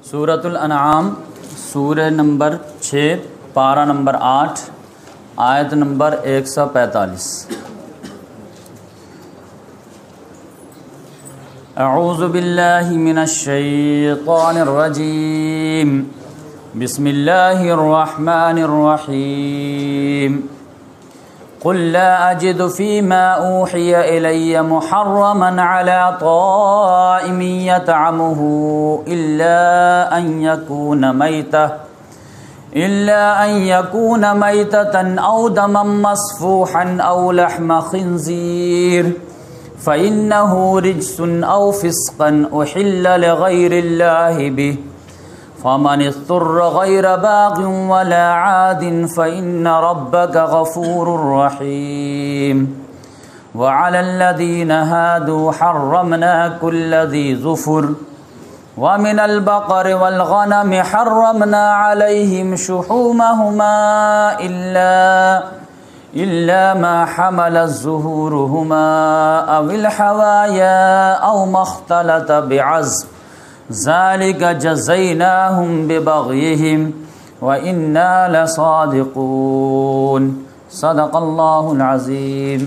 سورۃ الانعام سورہ نمبر 6 پارہ نمبر 8 آیت نمبر 145۔ اعوذ باللہ من الشیطان الرجیم، بسم اللہ الرحمن الرحیم۔ قل لا أجد فيما أوحي إلي محرما على طائم يطعمه إلا أن يكون ميتة أو دما مصفوحا أو لحم خنزير فإنه رجس أو فسقا أحل لغير الله به فمن اضطر غير باغ ولا عاد فإن ربك غفور رحيم۔ وعلى الذين هادوا حرمنا كل ذي ظفر ومن البقر والغنم حرمنا عليهم شحومهما إلا ما حملت ظهورهما أو الحوايا أو ما اختلط بعظم ذلك جزيناهم ببغيهم وإنا لصادقون۔ صدق اللہ العظیم۔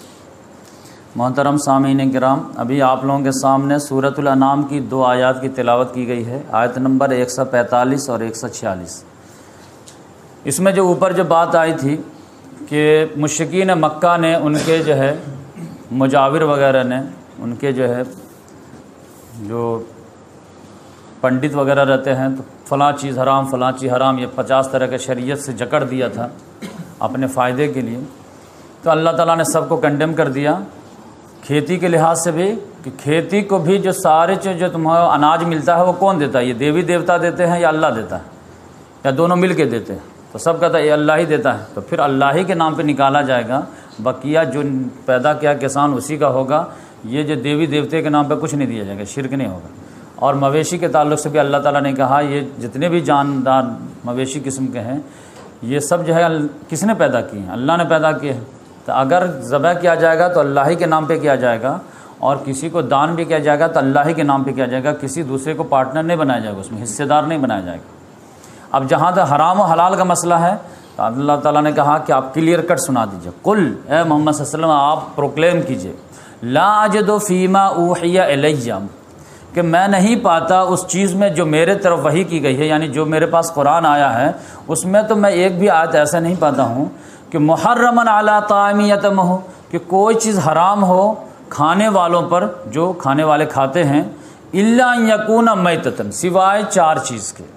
محترم سامعین کرام، ابھی آپ لوگوں کے سامنے سورۃ الانعام کی 2 آیات کی تلاوت کی گئی ہے، آیت نمبر 145 اور 146۔ اس میں جو اوپر جو بات آئی تھی کہ مشرکین مکہ نے ان کے جو ہے مجاور وغیرہ نے ان کے جو ہے جو پنڈت وغیرہ رہتے ہیں تو فلاں چیز حرام فلاں چیز حرام، یہ 50 طرح کے شریعت سے جکڑ دیا تھا اپنے فائدے کے لیے۔ تو اللہ تعالیٰ نے سب کو کنڈیم کر دیا، کھیتی کے لحاظ سے بھی، کہ کھیتی کو بھی جو سارے جو تمہیں اناج ملتا ہے وہ کون دیتا ہے؟ یہ دیوی دیوتا دیتے ہیں یا اللہ دیتا ہے یا دونوں مل کے دیتے ہیں؟ تو سب کہتا ہے یہ اللہ ہی دیتا ہے، تو پھر اللہ ہی کے نام پہ نکالا جائے گا، بقیہ جو پیدا کیا کسان اسی کا ہوگا، یہ جو دیوی دیوتے کے نام پہ کچھ نہیں دیا جائے گا، شرک نہیں ہوگا۔ اور مویشی کے تعلق سے بھی اللہ تعالیٰ نے کہا یہ جتنے بھی جاندار مویشی قسم کے ہیں یہ سب جو ہے کس نے پیدا کیے ہیں؟ اللہ نے پیدا کیے ہیں۔ تو اگر ذبح کیا جائے گا تو اللہ ہی کے نام پہ کیا جائے گا، اور کسی کو دان بھی کیا جائے گا تو اللہ ہی کے نام پہ کیا جائے گا، کسی دوسرے کو پارٹنر نہیں بنایا جائے گا، اس میں حصے دار نہیں بنایا جائے گا۔ اب جہاں تک حرام و حلال کا مسئلہ ہے تو اللہ تعالیٰ نے کہا کہ آپ کلیئر کٹ سنا دیجیے، قل اے محمد صلی اللہ علیہ وسلم آپ پروکلیم کیجیے، لا اجد فیما اوحی الیہ، کہ میں نہیں پاتا اس چیز میں جو میرے طرف وحی کی گئی ہے، یعنی جو میرے پاس قرآن آیا ہے اس میں تو میں ایک بھی آیت ایسا نہیں پاتا ہوں کہ محرمن علی طاعم یطعمہ، کہ کوئی چیز حرام ہو کھانے والوں پر جو کھانے والے کھاتے ہیں، الا ان یکون میتۃ، سوائے 4 چیز کے۔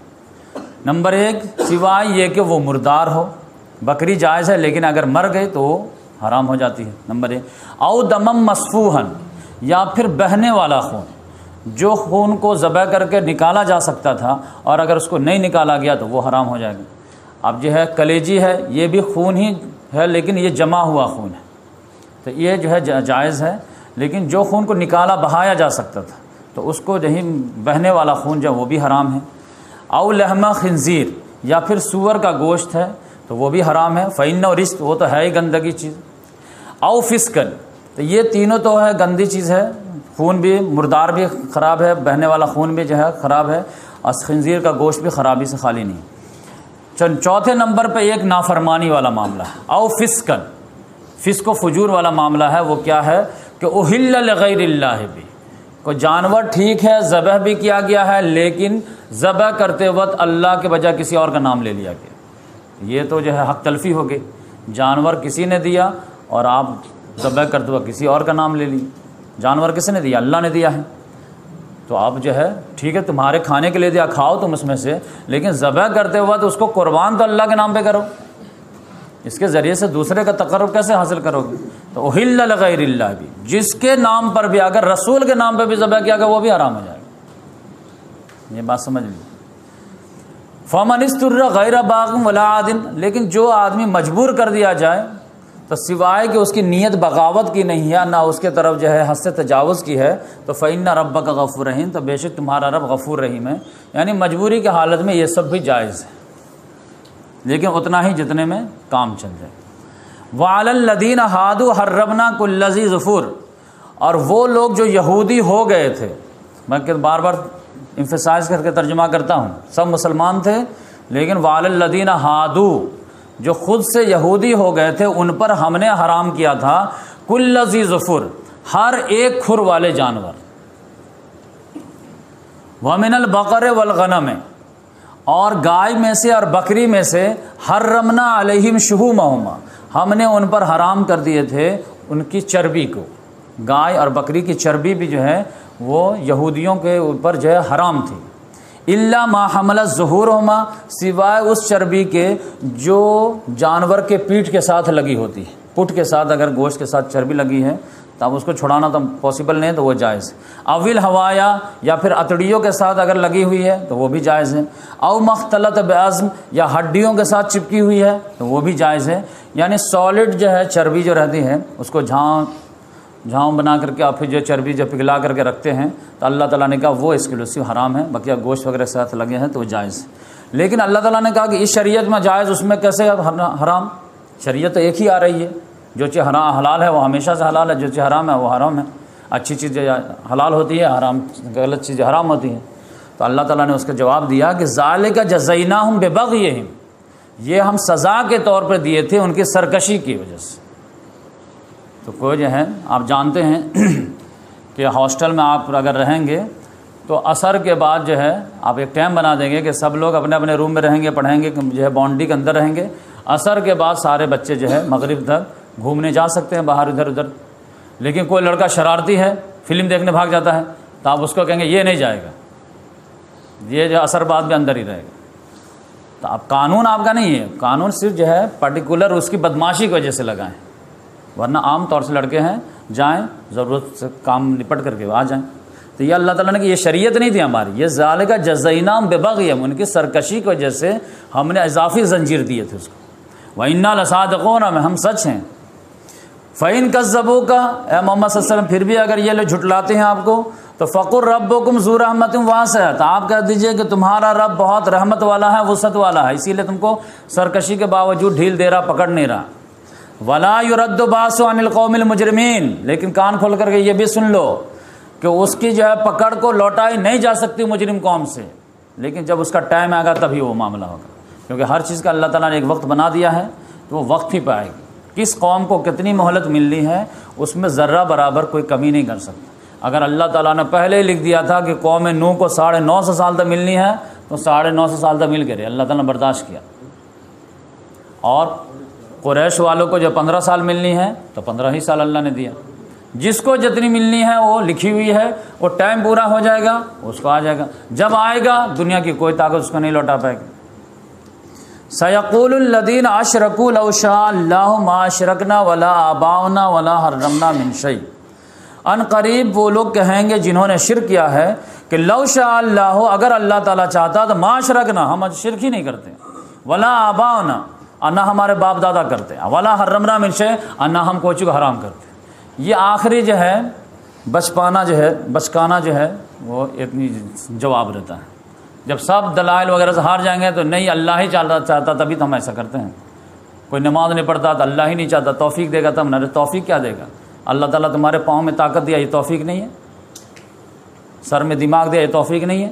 نمبر 1 سوائے یہ کہ وہ مردار ہو، بکری جائز ہے لیکن اگر مر گئی تو وہ حرام ہو جاتی ہے، نمبر 1۔ او دمم مسفوحا، یا پھر بہنے والا خون، جو خون کو ذبح کر کے نکالا جا سکتا تھا اور اگر اس کو نہیں نکالا گیا تو وہ حرام ہو جائے گا۔ اب جو ہے کلیجی ہے، یہ بھی خون ہی ہے لیکن یہ جمع ہوا خون ہے، تو یہ جو ہے جائز ہے، لیکن جو خون کو نکالا بہایا جا سکتا تھا تو اس کو نہیں، بہنے والا خون جو وہ بھی حرام ہے۔ او لحم خنزیر، یا پھر سور کا گوشت ہے تو وہ بھی حرام ہے، فإنہ رجس، وہ تو ہے ہی گندگی چیز۔ او فسقن، تو یہ تینوں تو ہے گندی چیز ہے، خون بھی مردار بھی خراب ہے، بہنے والا خون بھی جو ہے خراب ہے، اور خنزیر کا گوشت بھی خرابی سے خالی نہیں۔ چوتھے نمبر پہ ایک نافرمانی والا معاملہ ہے، او فسقن، فسق و فجور والا معاملہ ہے، وہ کیا ہے کہ احل لغیر اللہ بھی، کوئی جانور ٹھیک ہے ذبح بھی کیا گیا ہے لیکن ذبح کرتے وقت اللہ کے بجائے کسی اور کا نام لے لیا گیا، یہ تو جو ہے حق تلفی ہو گئی، جانور کسی نے دیا اور آپ ذبح کرتے وقت کسی اور کا نام لے لی۔ جانور کس نے دیا؟ اللہ نے دیا ہے، تو آپ جو ہے ٹھیک ہے تمہارے کھانے کے لیے دیا، کھاؤ تم اس میں سے، لیکن ذبح کرتے وقت اس کو قربان تو اللہ کے نام پہ کرو، اس کے ذریعے سے دوسرے کا تقرب کیسے حاصل کرو گے؟ تو احل لغیر اللہ بھی، جس کے نام پر بھی اگر رسول کے نام پہ بھی ذبح کیا گیا وہ بھی حرام ہو جائے گا، یہ بات سمجھ لیجیے۔ فمن اضطر غیر باغ ولا عاد، لیکن جو آدمی مجبور کر دیا جائے تو سوائے کہ اس کی نیت بغاوت کی نہیں ہے، نہ اس کے طرف جو ہے حد سے تجاوز کی ہے، تو فإن ربک غفور رحیم، تو بے شک تمہارا رب غفور رحیم ہے، یعنی مجبوری کی حالت میں یہ سب بھی جائز ہے، لیکن اتنا ہی جتنے میں کام چل جائے۔ وعلی الذین ہادوا حرمنا کل ذی ظفر، اور وہ لوگ جو یہودی ہو گئے تھے، میں بار بار امفسائز کر کے ترجمہ کرتا ہوں، سب مسلمان تھے، لیکن وَعَلَى الَّذِينَ هَادُوا جو خود سے یہودی ہو گئے تھے ان پر ہم نے حرام کیا تھا کُلَّ ذِی ظُفُرٍ ہر ایک کھر والے جانور، وَمِنَ الْبَقَرِ وَالْغَنَمِ اور گائے میں سے اور بکری میں سے، حرمنا علیہم شحومہما ہم نے ان پر حرام کر دیے تھے ان کی چربی کو، گائے اور بکری کی چربی بھی جو ہے وہ یہودیوں کے اوپر جو ہے حرام تھی، الا ما حملت ظہورہما سوائے اس چربی کے جو جانور کے پیٹھ کے ساتھ لگی ہوتی ہے، پٹ کے ساتھ اگر گوشت کے ساتھ چربی لگی ہے تو اب اس کو چھڑانا تو پاسبل نہیں ہے تو وہ جائز ہے، اول ہوایا یا پھر اتڑیوں کے ساتھ اگر لگی ہوئی ہے تو وہ بھی جائز ہے، او مختلط بعظم یا ہڈیوں کے ساتھ چپکی ہوئی ہے تو وہ بھی جائز ہے، یعنی سالڈ جو ہے چربی جو رہتی ہے اس کو جھاؤں بنا کر کے اور پھر جو چربی جو پگھلا کر کے رکھتے ہیں تو اللہ تعالیٰ نے کہا وہ ایکسکلوسیو حرام ہے، باقی گوشت وغیرہ کے ساتھ لگے ہیں تو وہ جائز ہے، لیکن اللہ تعالیٰ نے کہا کہ اس شریعت میں جائز اس میں کیسے حرام؟ شریعت تو ایک ہی آ رہی ہے، جو چیز حلال ہے وہ ہمیشہ سے حلال ہے، جو چیز حرام ہے وہ حرام ہے، اچھی چیز حلال ہوتی ہے، حرام غلط چیز حرام ہوتی ہے، تو اللہ تعالیٰ نے اس کا جواب دیا کہ ذالک جزیناہم ببغیہم یہ ہم سزا کے طور پر دیے تھے ان کی سرکشی کی وجہ سے۔ تو کوئی جو ہے آپ جانتے ہیں کہ ہاسٹل میں آپ اگر رہیں گے تو عصر کے بعد جو ہے آپ ایک ٹائم بنا دیں گے کہ سب لوگ اپنے اپنے روم میں رہیں گے، پڑھیں گے، جو ہے باؤنڈری کے اندر رہیں گے، عصر کے بعد سارے بچے جو ہے مغرب تک گھومنے جا سکتے ہیں باہر ادھر ادھر، لیکن کوئی لڑکا شرارتی ہے فلم دیکھنے بھاگ جاتا ہے تو آپ اس کو کہیں گے یہ نہیں جائے گا، یہ جو عصر بعد میں اندر ہی رہے گا۔ تو اب قانون آپ کا نہیں ہے، قانون صرف جو ہے پرٹیکولر اس کی بدماشی کی وجہ سے لگائیں، ورنہ عام طور سے لڑکے ہیں جائیں ضرورت سے کام نپٹ کر کے آ جائیں۔ تو یہ اللہ تعالیٰ نے کہ یہ شریعت نہیں تھی ہماری، یہ ذالک جزیناہم ببغیہم ان کی سرکشی کی وجہ سے ہم نے اضافی زنجیر دیے تھے اس کو، وَإِنَّا لَصَادِقُونَ ہم سچ ہیں۔ فَإِن كَذَّبُوكَ اے محمد صلی اللہ علیہ وسلم پھر بھی اگر یہ لوگ جھٹلاتے ہیں آپ کو تو فَقُلْ رَبُّكُمْ ذُو رَحْمَةٍ وَاسِعَةٍ تو آپ کہہ دیجئے کہ تمہارا رب بہت رحمت والا ہے، وسعت والا ہے، اسی لیے تم کو سرکشی کے باوجود ڈھیل دے رہا، پکڑ نہیں رہا۔ وَلَا يُرَدُّ بَأْسُهُ عَنِ الْقَوْمِ الْمُجْرِمِينَ لیکن کان کھول کر کے یہ بھی سن لو کہ اس کی جو ہے پکڑ کو لوٹائی نہیں جا سکتی مجرم قوم سے، لیکن جب اس کا ٹائم آئے گا تبھی وہ معاملہ ہوگا، کیونکہ ہر چیز کا اللہ تعالیٰ نے ایک وقت بنا دیا ہے تو وہ وقت ہی پہ آئے گی۔ کس قوم کو کتنی مہلت ملنی ہے اس میں ذرہ برابر کوئی کمی نہیں کر سکتا۔ اگر اللہ تعالیٰ نے پہلے ہی لکھ دیا تھا کہ قوم نوح کو 950 سال تک ملنی ہے تو 950 سال تک مل کے رہے، اللہ تعالیٰ نے برداشت کیا، اور قریش والوں کو جو 15 سال ملنی ہے تو 15 ہی سال اللہ نے دیا، جس کو جتنی ملنی ہے وہ لکھی ہوئی ہے، وہ ٹائم پورا ہو جائے گا اس کو آ جائے گا، جب آئے گا دنیا کی کوئی طاقت اس کو نہیں لوٹا پائے گی۔ سَيَقُولُ الَّذِينَ أَشْرَكُوا لَوْ شَاءَ اللَّهُ مَا أَشْرَكْنَا وَلَا آبَاؤُنَا وَلَا حَرَّمْنَا مِنْ شَيْءٍ ان قریب وہ لوگ کہیں گے جنہوں نے شرک کیا ہے کہ لو شاء اللہ اگر اللہ تعالیٰ چاہتا تو ما اشرکنا ہم شرک ہی نہیں کرتے، ولا آباؤنا نہ ہمارے باپ دادا کرتے، ولا حرمنا من شیء نہ ہم کوئی چیز حرام کرتے۔ یہ آخری جو ہے بچکانا جو ہے وہ اتنی جواب رہتا ہے، جب سب دلائل وغیرہ سے ہار جائیں گے تو نہیں اللہ ہی چاہتا تبھی تو ہم ایسا کرتے ہیں، کوئی نماز نہیں پڑھتا تو اللہ ہی نہیں چاہتا، توفیق دے گا تب نہ، توفیق کیا دے گا؟ اللہ تعالیٰ تمہارے پاؤں میں طاقت دیا یہ توفیق نہیں ہے، سر میں دماغ دیا یہ توفیق نہیں ہے۔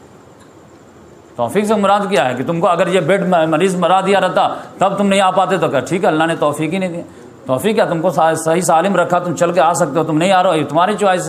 توفیق سے مراد کیا ہے کہ تم کو اگر یہ بیڈ مریض مرا دیا رہتا تب تم نہیں آ پاتے تو کہ ٹھیک ہے اللہ نے توفیق ہی نہیں دیا۔ توفیق کیا؟ تم کو صحیح سالم رکھا، تم چل کے آ سکتے ہو، تم نہیں آ رہے ہو، یہ تمہاری چوائس ہے۔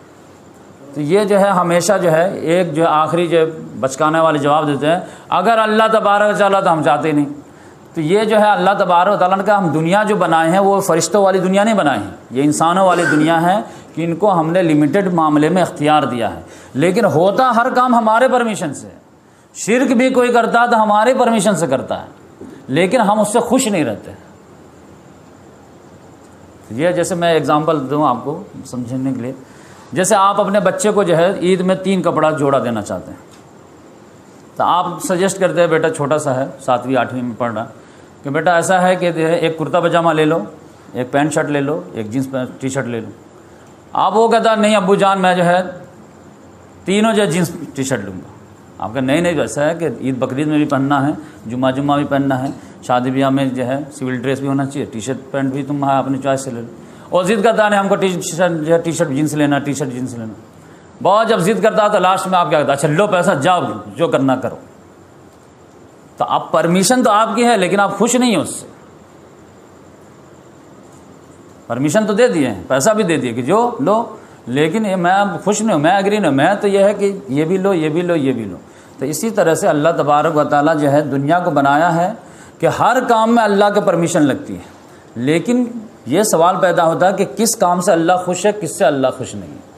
تو یہ جو ہے ہمیشہ جو ہے ایک جو آخری جو بچکانے والے جواب دیتے ہیں اگر اللہ تبارک و تعالیٰ تو ہم چاہتے نہیں۔ تو یہ جو ہے اللہ تبارک و تعالیٰ نے کہا ہم دنیا جو بنائے ہیں وہ فرشتوں والی دنیا نہیں بنائی ہیں، یہ انسانوں والی دنیا ہے کہ ان کو ہم نے لمیٹڈ معاملے میں اختیار دیا ہے، لیکن ہوتا ہر کام ہمارے پرمیشن سے۔ شرک بھی کوئی کرتا تو ہمارے پرمیشن سے کرتا ہے، لیکن ہم اس سے خوش نہیں رہتے۔ یہ جیسے میں اگزامپل دوں آپ کو سمجھنے کے لیے، جیسے آپ اپنے بچے کو جو ہے عید میں 3 کپڑا جوڑا دینا چاہتے ہیں، تو آپ سجیسٹ کرتے ہیں بیٹا چھوٹا سا ہے 7ویں 8ویں میں پڑھ رہا کہ بیٹا ایسا ہے کہ ایک کرتا پاجامہ لے لو، ایک پینٹ شرٹ لے لو، ایک جینس ٹی شرٹ لے لو۔ آپ وہ کہتا نہیں ابو جان میں جو ہے تینوں جو جینس ٹی شرٹ لوں گا۔ آپ کا نہیں ایسا ہے کہ عید بقرعید میں بھی پہننا ہے، جمعہ بھی پہننا ہے، شادی بیاہ میں جو ہے سول ڈریس بھی ہونا چاہیے، ٹی شرٹ پینٹ بھی تم اپنی چوائس سے لے لو، اور ضد کرتا نہیں ہم کو ٹی شرٹ جینس لینا، ٹی شرٹ جینس لینا۔ بہت جب ضد کرتا تو لاسٹ میں آپ کیا کہتے ہیں؟ اچھا لو پیسہ، جاؤ جو کرنا کرو. تو اب پرمیشن تو آپ کی ہے لیکن آپ خوش نہیں ہیں اس سے. پرمیشن تو دے دیے ہیں، پیسہ بھی دے دیے کہ جو لو، لیکن میں خوش نہیں ہوں، میں ایگری نہیں ہوں. میں تو یہ ہے کہ یہ بھی لو، یہ بھی لو، یہ بھی لو. تو اسی طرح سے اللہ تبارک و تعالیٰ جو ہے دنیا کو بنایا ہے کہ ہر کام میں اللہ کے پرمیشن لگتی ہے. لیکن یہ سوال پیدا ہوتا ہے کہ کس کام سے اللہ خوش ہے، کس سے اللہ خوش نہیں ہے.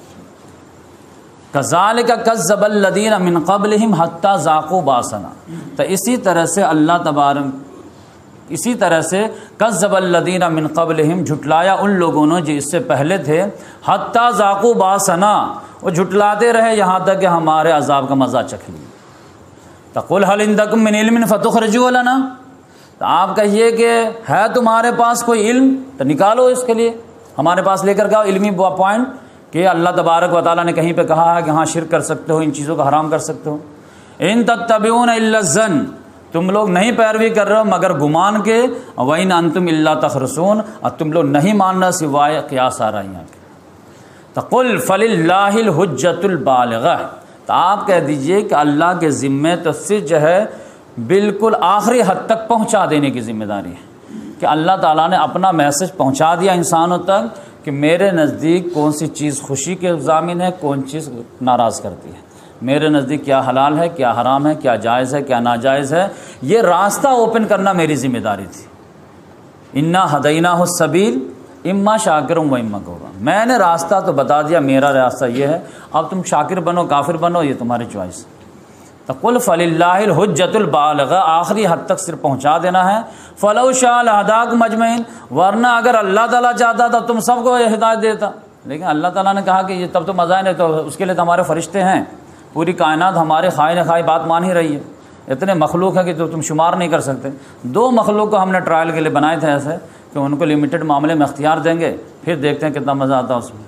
کذالک کذب الذین من قبلہم حتی ذاقوا باسنا. تو اسی طرح سے اللہ تبارک، اسی طرح سے کذب الذین من قبلہم، جھٹلایا ان لوگوں نے جو اس سے پہلے تھے، حتی ذاقوا باسنا، وہ جھٹلاتے رہے یہاں تک کہ ہمارے عذاب کا مزہ چکھ لیا. تقل حل عندکم من علم فتخرجوہ لنا. تو آپ کہیے کہ ہے تمہارے پاس کوئی علم تو نکالو اس کے لیے، ہمارے پاس لے کر گاؤ علمی پوائنٹ کہ اللہ تبارک و تعالیٰ نے کہیں پہ کہا ہے کہ ہاں شرک کر سکتے ہو، ان چیزوں کو حرام کر سکتے ہو. ان تتبعون الا الظن، تم لوگ نہیں پیروی کر رہے ہو مگر گمان کے. وَإِنْ أَنْتُمْ إِلَّا تَخْرُصُونَ، اور تم لوگ نہیں ماننا سوائے قیاس آرائیاں کے. تقل فللہ الحجۃ البالغہ. تو آپ کہہ دیجئے کہ اللہ کے ذمے تو صرف جو ہے بالکل آخری حد تک پہنچا دینے کی ذمہ داری ہے کہ اللہ تعالیٰ نے اپنا میسج پہنچا دیا انسانوں تک کہ میرے نزدیک کون سی چیز خوشی کے ضامن ہے، کون چیز ناراض کرتی ہے، میرے نزدیک کیا حلال ہے، کیا حرام ہے، کیا جائز ہے، کیا ناجائز ہے. یہ راستہ اوپن کرنا میری ذمہ داری تھی. انا ہدیناہ السبیل اما شاکر و اما کفور. میں نے راستہ تو بتا دیا، میرا راستہ یہ ہے، اب تم شاکر بنو کافر بنو، یہ تمہاری چوائس. تقل فللہ الحجۃ البالغہ، آخری حد تک صرف پہنچا دینا ہے. فلو شاء لہداکم اجمعین، ورنہ اگر اللہ تعالیٰ چاہتا تھا تم سب کو ہدایت دیتا. لیکن اللہ تعالیٰ نے کہا کہ یہ تب تو مزہ نہیں، تو اس کے لیے تو ہمارے فرشتے ہیں، پوری کائنات ہمارے خواہ خواہ بات مان ہی رہی ہے. اتنے مخلوق ہیں کہ تو تم شمار نہیں کر سکتے. 2 مخلوق کو ہم نے ٹرائل کے لیے بنائے تھے ایسے کہ ان کو لمیٹڈ معاملے میں اختیار دیں گے، پھر دیکھتے ہیں کتنا مزہ آتا ہے اس میں.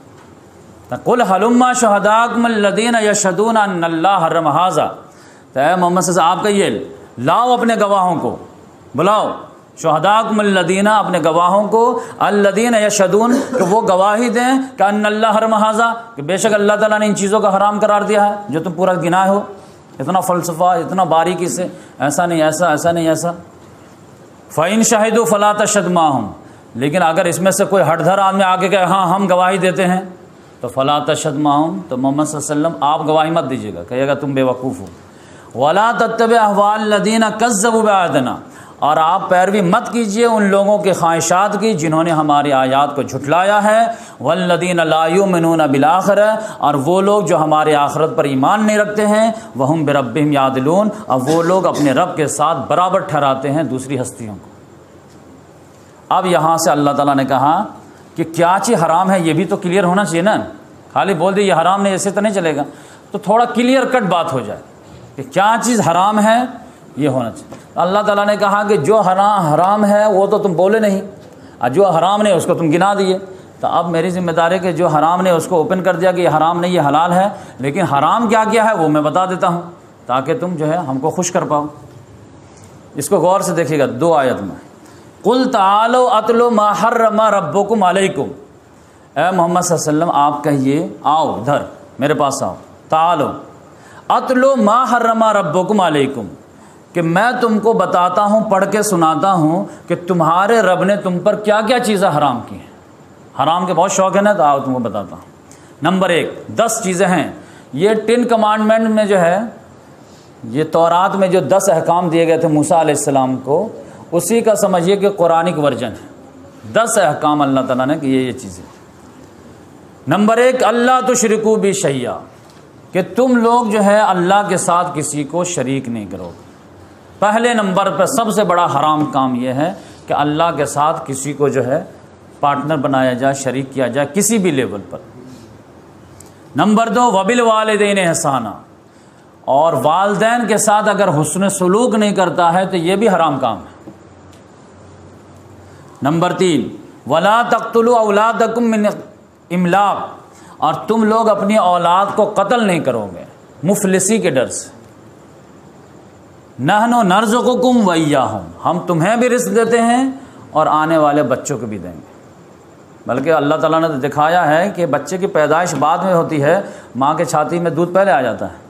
قل ہلما شہداکم الذین یشہدون ان اللہ حرم ھذا. تو اے محمد صلی اللہ علیہ وسلم آپ کہیے لاؤ اپنے گواہوں کو، بلاؤ شہداکم الذین، اپنے گواہوں کو، الذین یشہدون، کہ وہ گواہی دیں کہ ان اللہ حرم ھذا، کہ بے شک اللہ تعالیٰ نے ان چیزوں کا حرام قرار دیا ہے جو تم پورا گنائے ہو. اتنا فلسفہ، اتنا باریکی سے، ایسا نہیں ایسا، ایسا نہیں ایسا. فَإِن شَهِدُوا فَلَا تَشْهَدْ مَعَهُمْ، لیکن اگر اس میں سے کوئی ہٹ دھر آدمی آگے کہے ہاں ہم گواہی دیتے ہیں تو فَلَا تَشْهَدْ مَعَهُمْ، تو محمد صلی اللہ علیہ وسلم آپ گواہی مت دیجیے گا، کہیے گا تم بے وقوف ہو. وَلَا تَتَّبِعْ أَهْوَاءَ الَّذِينَ كَذَّبُوا بِآيَاتِنَا، اور آپ پیروی مت کیجیے ان لوگوں کے خواہشات کی جنہوں نے ہماری آیات کو جھٹلایا ہے. وَالَّذِينَ لَا يُؤْمِنُونَ بِالْآخِرَةِ، اور وہ لوگ جو ہمارے آخرت پر ایمان نہیں رکھتے ہیں. وَهُمْ بِرَبِّهِمْ يَعْدِلُونَ، اور وہ لوگ اپنے رب کے ساتھ برابر ٹھہراتے ہیں دوسری ہستیوں کو. اب یہاں سے اللہ تعالیٰ نے کہا کہ کیا چیز حرام ہے یہ بھی تو کلیئر ہونا چاہیے نا. خالی بول دے یہ حرام نہیں، ایسے تو نہیں چلے گا. تو تھوڑا کلیئر کٹ بات ہو جائے کہ کیا چیز حرام ہے یہ ہونا چاہیے. اللہ تعالیٰ نے کہا کہ جو حرام ہے وہ تو تم بولے نہیں، اور جو حرام نہیں اس کو تم گنا دیے. تو اب میری ذمہ داری ہے کہ جو حرام نہیں اس کو اوپن کر دیا کہ یہ حرام نہیں، یہ حلال ہے. لیکن حرام کیا کیا ہے وہ میں بتا دیتا ہوں تاکہ تم جو ہے ہم کو خوش کر پاؤ. اس کو غور سے دیکھیے گا 2 آیت میں. قل تعالوا اتلوا ما حرم ربکم علیکم. اے محمد صلی اللہ علیہ وسلم آپ کہیے آؤ ادھر میرے پاس آؤ. تعالوا اتلوا ما حرم ربکم علیکم، کہ میں تم کو بتاتا ہوں، پڑھ کے سناتا ہوں کہ تمہارے رب نے تم پر کیا کیا چیزیں حرام کی ہیں. حرام کے بہت شوق ہے نا، تو آؤ تم کو بتاتا ہوں. نمبر 1 10 چیزیں ہیں. یہ 10 کمانڈمنٹ میں جو ہے، یہ تورات میں جو 10 احکام دیے گئے تھے موسیٰ علیہ السلام کو، اسی کا سمجھیے کہ قرآنک ورژن ہے. 10 احکام اللہ تعالیٰ نے کہ یہ چیزیں. نمبر 1 اللہ تشرکوا بی شیئا، کہ تم لوگ جو ہے اللہ کے ساتھ کسی کو شریک نہیں کرو. پہلے نمبر پر سب سے بڑا حرام کام یہ ہے کہ اللہ کے ساتھ کسی کو جو ہے پارٹنر بنایا جائے، شریک کیا جائے کسی بھی لیول پر. نمبر 2 وبالوالدین احسانا، اور والدین کے ساتھ اگر حسن سلوک نہیں کرتا ہے تو یہ بھی حرام کام ہے. نمبر 3 ولا تقتلوا اولادکم من املاق، اور تم لوگ اپنی اولاد کو قتل نہیں کرو گے مفلسی کے ڈر سے. نحن نرزقکم وایاہم، ہم تمہیں بھی رزق دیتے ہیں اور آنے والے بچوں کو بھی دیں گے. بلکہ اللہ تعالیٰ نے دکھایا ہے کہ بچے کی پیدائش بعد میں ہوتی ہے، ماں کے چھاتی میں دودھ پہلے آ جاتا ہے،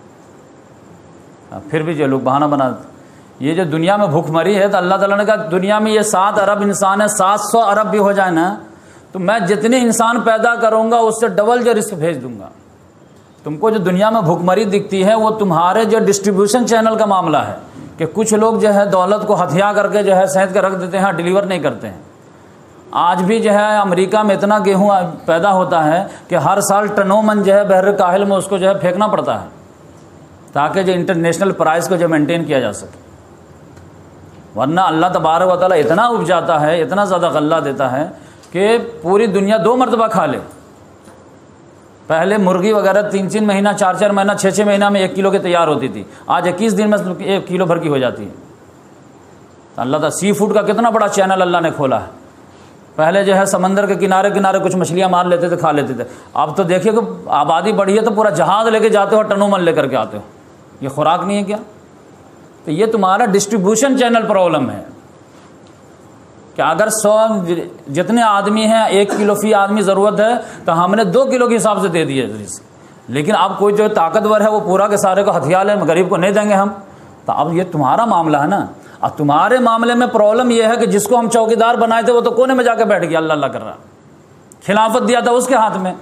پھر بھی جو لوگ بہانہ بنا دیتے۔ یہ جو دنیا میں بھوک مری ہے تو اللہ تعالیٰ نے کہا دنیا میں یہ 7 ارب انسان ہے، 700 ارب بھی ہو جائے نا تو میں جتنے انسان پیدا کروں گا اس سے ڈبل جو رزق بھیج دوں گا۔ تم کو جو دنیا میں بھوک مری دکھتی ہے وہ تمہارے جو ڈسٹریبیوشن چینل کا معاملہ ہے کہ کچھ لوگ جو ہے دولت کو ہتھیا کر کے جو ہے سینت کے رکھ دیتے ہیں، ڈیلیور نہیں کرتے ہیں۔ آج بھی جو ہے امریکہ میں اتنا گیہوں پیدا ہوتا ہے کہ ہر سال ٹنوں من جو ہے بحر کاہل میں اس کو جو ہے پھینکنا پڑتا ہے تاکہ جو انٹرنیشنل پرائز کو جو مینٹین کیا جا سکے، ورنہ اللہ تبارک و تعالیٰ اتنا اپجاتا ہے، اتنا زیادہ غلہ دیتا ہے کہ پوری دنیا 2 مرتبہ کھا لے۔ پہلے مرغی وغیرہ 3 مہینہ 4 مہینہ 6 مہینہ میں 1 کلو کی تیار ہوتی تھی، آج 21 دن میں 1 کلو بھر کی ہو جاتی ہے۔ اللہ تعالیٰ سی فوڈ کا کتنا بڑا چینل اللہ نے کھولا ہے۔ پہلے جو ہے سمندر کے کنارے کچھ مچھلیاں مار لیتے تھے، کھا لیتے تھے، اب تو دیکھیے کہ آبادی بڑھی ہے تو پورا جہاز لے کے جاتے ہو، ٹنوں من لے کر کے آتے ہو۔ یہ خوراک نہیں ہے کیا؟ تو یہ تمہارا ڈسٹریبیوشن چینل پرابلم ہے کہ اگر 100 جتنے آدمی ہیں 1 کلو فی آدمی ضرورت ہے تو ہم نے 2 کلو کے حساب سے دے دیے، لیکن اب کوئی جو طاقتور ہے وہ پورا کے سارے کو ہتھیار لے، غریب کو نہیں دیں گے ہم۔ تو اب یہ تمہارا معاملہ ہے نا۔ اب تمہارے معاملے میں پرابلم یہ ہے کہ جس کو ہم چوکیدار بنائے تھے وہ تو کونے میں جا کے بیٹھ گیا، اللہ اللہ کر رہا، خلافت دیا تھا اس کے ہاتھ میں